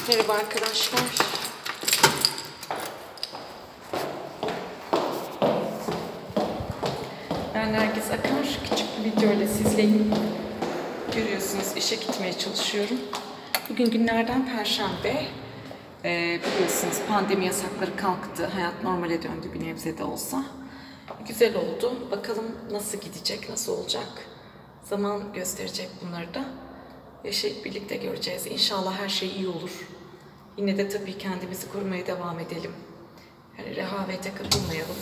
Merhaba arkadaşlar. Ben Nergis Akar. Küçük bir video ile sizleyim. Görüyorsunuz işe gitmeye çalışıyorum. Bugün günlerden Perşembe. Biliyorsunuz pandemi yasakları kalktı. Hayat normale döndü bir nebze de olsa. Güzel oldu. Bakalım nasıl gidecek, nasıl olacak. Zaman gösterecek bunları da. Yaşayıp birlikte göreceğiz. İnşallah her şey iyi olur. Yine de tabii kendimizi korumaya devam edelim. Yani rehavete kapılmayalım.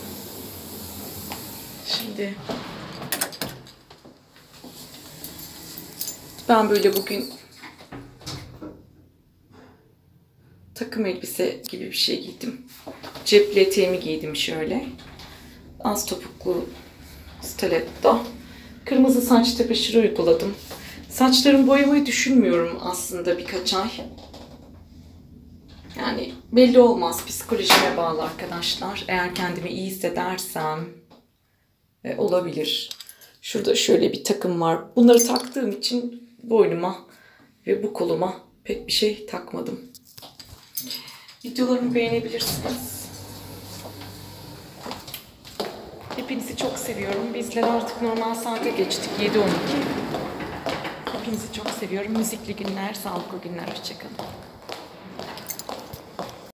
Şimdi ben böyle bugün takım elbise gibi bir şey giydim. Cepli eteğimi giydim şöyle. Az topuklu stiletto. Kırmızı saç tebeşiri uyguladım. Saçlarımı boyamayı düşünmüyorum aslında birkaç ay. Yani belli olmaz. Psikolojime bağlı arkadaşlar. Eğer kendimi iyi hissedersem olabilir. Şurada şöyle bir takım var. Bunları taktığım için boynuma ve bu koluma pek bir şey takmadım. Videolarımı beğenebilirsiniz. Hepinizi çok seviyorum. Bizler artık normal saate geçtik. 7:12. Hepinizi çok seviyorum. Müzikli günler, sağlıklı günler. Hoşçakalın.